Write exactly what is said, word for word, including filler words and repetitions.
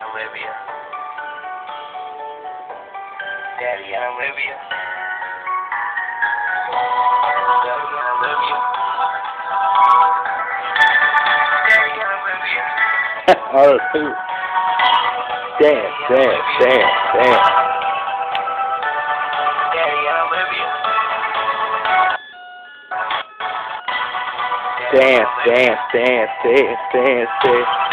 Olivia. Daddy and Olivia. Daddy and Olivia. Daddy and Olivia. Oh, shoot. Dance, dance, dance, dance. Daddy and Olivia. Dance, dance, dance, dance, dance, dance.